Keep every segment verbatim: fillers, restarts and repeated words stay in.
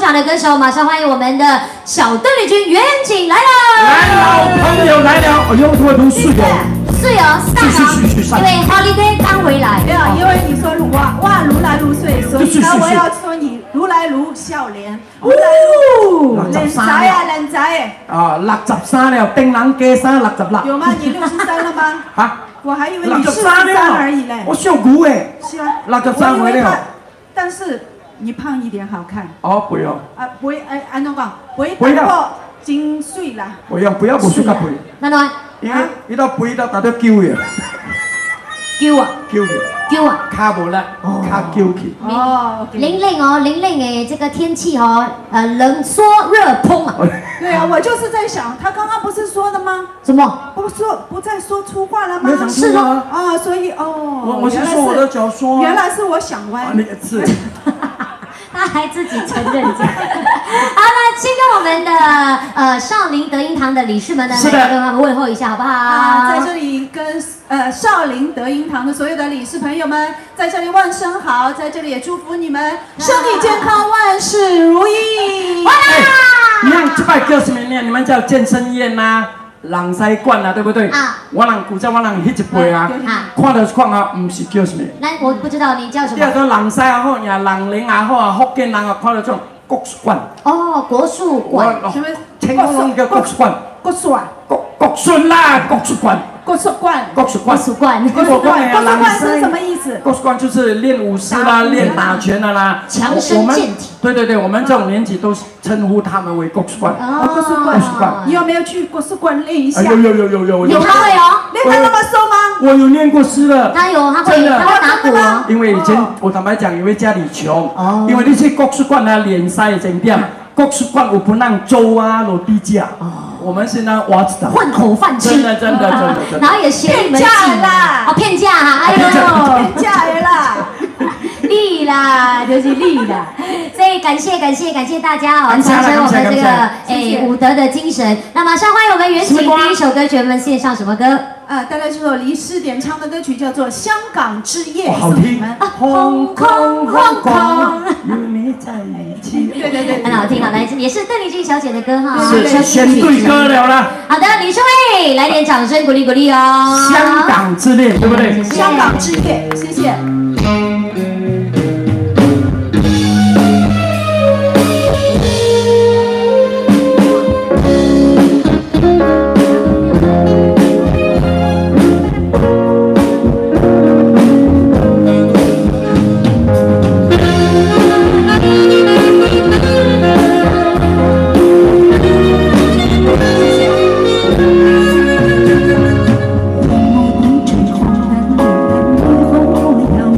赏的歌手，马上欢迎我们的小邓丽君袁瑾来了。 来，老朋友来了，哎呦，我如睡哦。 是哦，上了，因为 holiday 刚回来。 没有，因为你说哇哇如来如睡，所以呢我要说你如来如笑脸。哦，靓仔啊，靓仔哎。 啊，六十三了，丁人加三六十六。 有吗？你六十三了吗？ 啊， 我还以为你四十三而已嘞。 我小姑哎。 是啊。 六十三回了。 但是你胖一点好看。 哦，不用。 啊，不会哎，安怎讲？不会打破精髓啦。 不用，不要不水甲肥。 那喏。 因为伊到肥到达到揪去， 揪啊， 揪去， 揪啊， 卡无力，卡揪去。 哦，玲玲哦，玲玲诶，这个天气哦，呃，冷缩热烹啊。 对啊，我就是在想，他刚刚不是说的吗？ 什么？ 不说不再说粗话了吗？ 是吗？ 啊，所以哦， 我我是说我的脚说。 原来是我想歪。 你是。 他还自己承认这个。好，那先跟我们的呃少林德音堂的理事们呢，来跟他们问候一下，好不好？ 啊，在这里跟呃少林德音堂的所有的理事朋友们，在这里问声好，在这里也祝福你们身体健康，万事如意。 哇！ 你看这摆叫什么呢？你们叫健身宴呐？ 人西馆啊，对不对？啊，我人古早我人迄一辈啊，看到看啊，唔是叫什么？ 那我不知道你叫什么。 叫做人西也好，呀，人林也好啊，福建人啊，看到这种国术馆。 哦，国术馆。 什么？ 青龙龙叫国术馆。 国术啊？ 国国术啦，国术馆。 国术馆。 国术馆。 国术馆。 国术馆。国术馆是什么意思？ 国术馆就是练武师啦，练打拳的啦， 强身健体。 对对对，我们这种年纪都称呼他们为国术馆。 哦，国术馆。国术馆。你有没有去国术馆练一下？ 有有有有有。 有他会哦。 练得那么瘦吗？ 我有念过诗的。 他有，他会，他会打鼓哦。 因为以前我坦白讲，因为家里穷，因为那些国术馆啊，脸塞整点，国术馆我不让粥啊，落地价。我们现在挖知道。 混口饭吃。 真的真的真的真的。 然后也学一门技能啦。哦，骗价哈，哎呦， 骗价的啦。 利啦，就是利啦，所以感谢感谢感谢大家哦，传承我们这个哎武德的精神。那马上欢迎我们袁瑾第一首歌曲，我们献上什么歌？ 啊，带来这首黎诗典唱的歌曲叫做《香港之夜》， 好听。 轰空轰空， 有你在一起。 对对对， 很好听，好来，也是邓丽君小姐的歌哈。 是选对歌了啦。 好的，李世伟，来点掌声鼓励鼓励哦。 香港之恋，对不对？ 香港之夜，谢谢。 风吹红染绿，晚风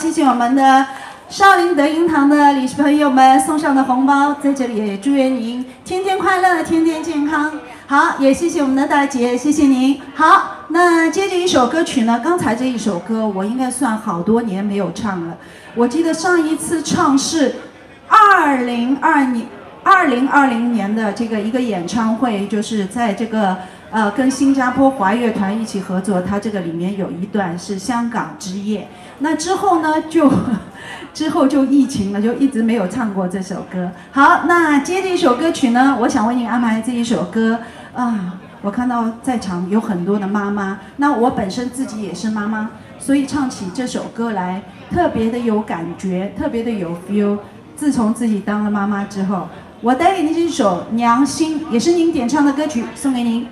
谢谢我们的少林德音堂的理事朋友们送上的红包，在这里也祝愿您天天快乐，天天健康。好，也谢谢我们的大姐，谢谢您。好，那接着一首歌曲呢，刚才这一首歌我应该算好多年没有唱了，我记得上一次唱是二零二年。二零二零年的这个一个演唱会，就是在这个呃跟新加坡华乐团一起合作，它这个里面有一段是香港之夜。那之后呢，就之后就疫情了，就一直没有唱过这首歌。好，那接着一首歌曲呢，我想为您安排这一首歌啊。我看到在场有很多的妈妈，那我本身自己也是妈妈，所以唱起这首歌来特别的有感觉，特别的有 feel。自从自己当了妈妈之后。我带给您这首《娘心》，也是您点唱的歌曲，送给您。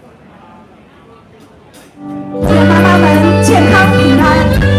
祝妈妈们健康平安。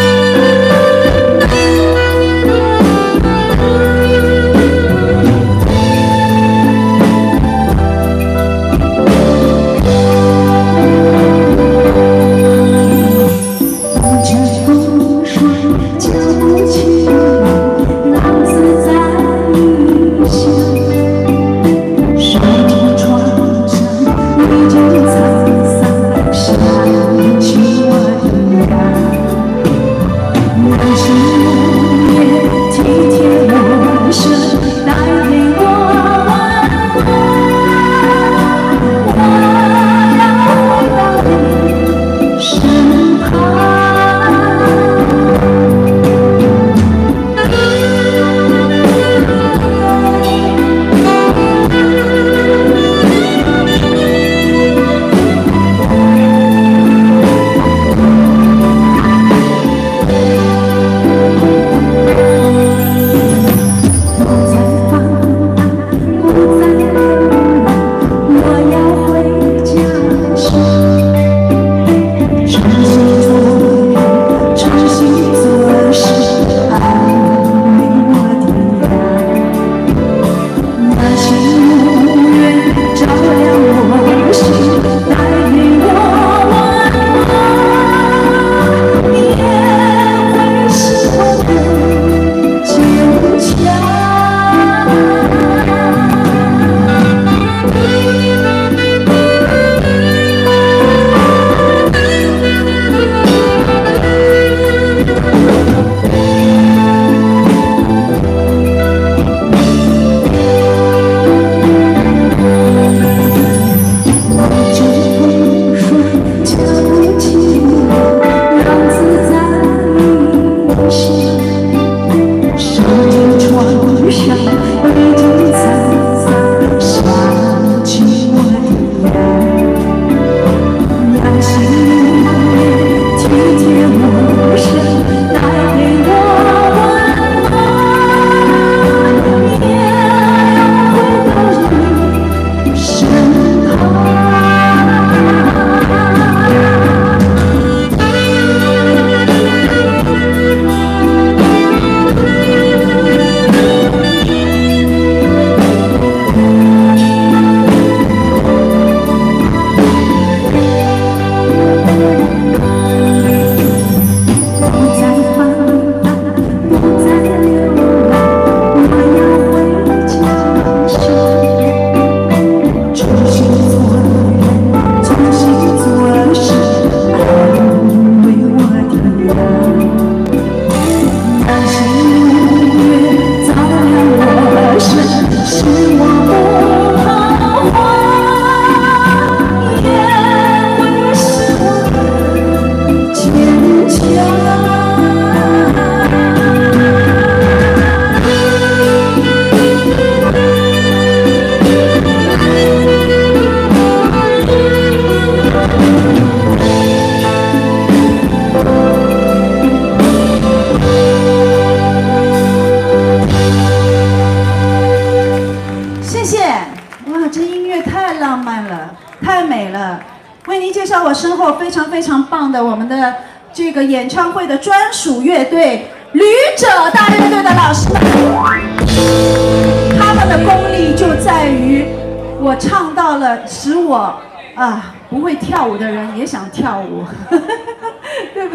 我身后非常非常棒的我们的这个演唱会的专属乐队旅者大乐队的老师们，他们的功力就在于我唱到了使我啊不会跳舞的人也想跳舞，对不对？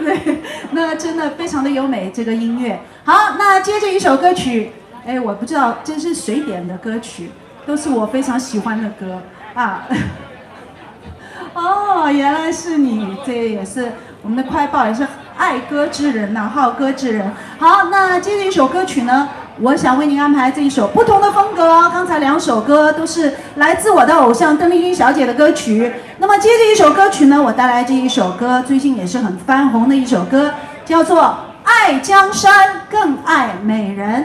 对，那真的非常的优美，这个音乐。好，那接着一首歌曲，哎，我不知道这是谁点的歌曲，都是我非常喜欢的歌啊。哦，原来是你，这也是我们的快报，也是爱歌之人呐、啊，好歌之人。好，那接着一首歌曲呢，我想为您安排这一首不同的风格哦。刚才两首歌都是来自我的偶像邓丽君小姐的歌曲。那么接着一首歌曲呢，我带来这一首歌，最近也是很翻红的一首歌，叫做《爱江山更爱美人》。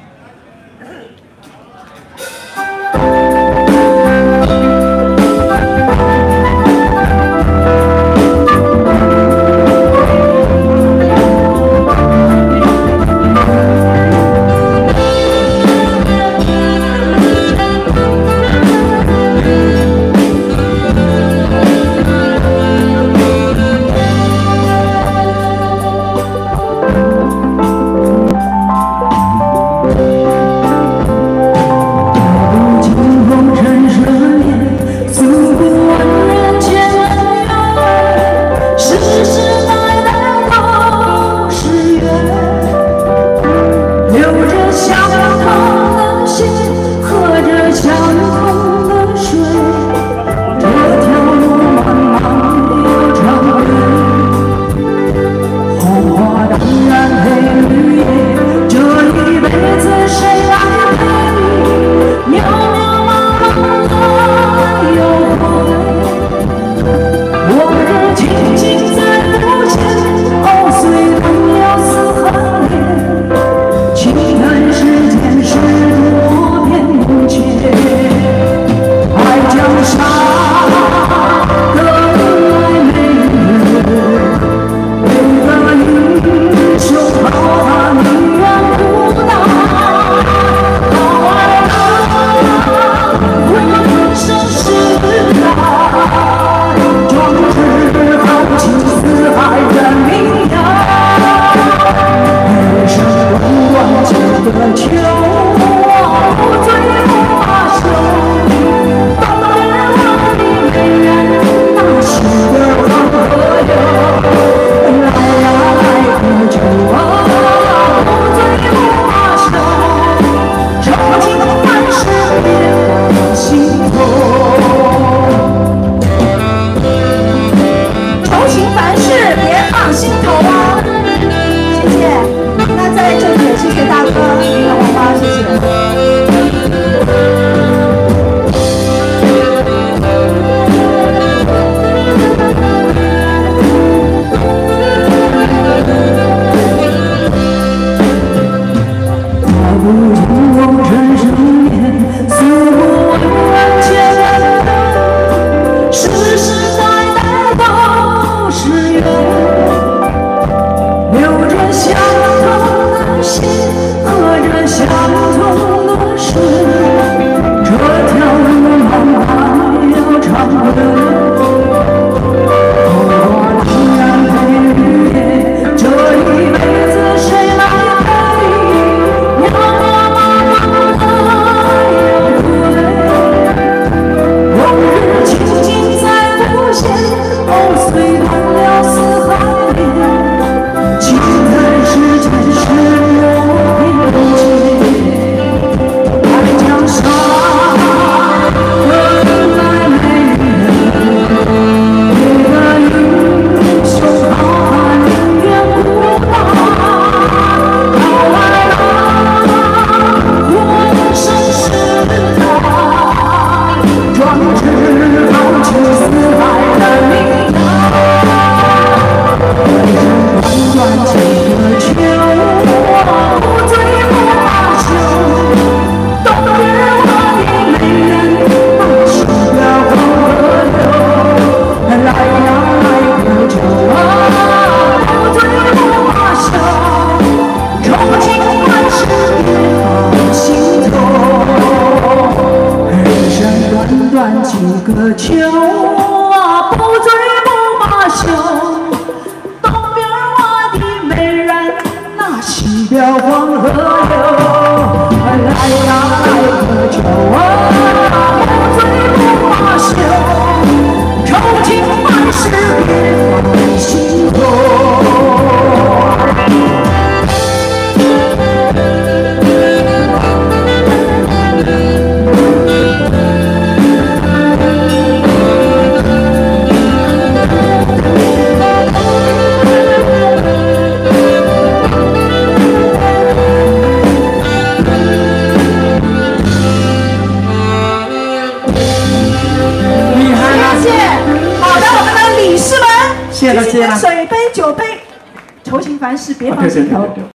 个秋啊，不醉不罢休。东边我的美人，那西边黄河流。来呀来个秋啊，不醉不罢休。愁情万事别放心头。 现在都接了。 水杯、酒杯，求情凡事别放心头。